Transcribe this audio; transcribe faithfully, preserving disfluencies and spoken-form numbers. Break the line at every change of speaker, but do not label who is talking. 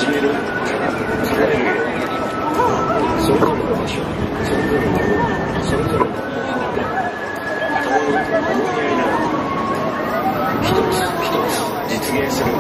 始める叶えるそれぞれの場所、それぞれのもの、それぞれの共に思いやりながら一つ一つ実現する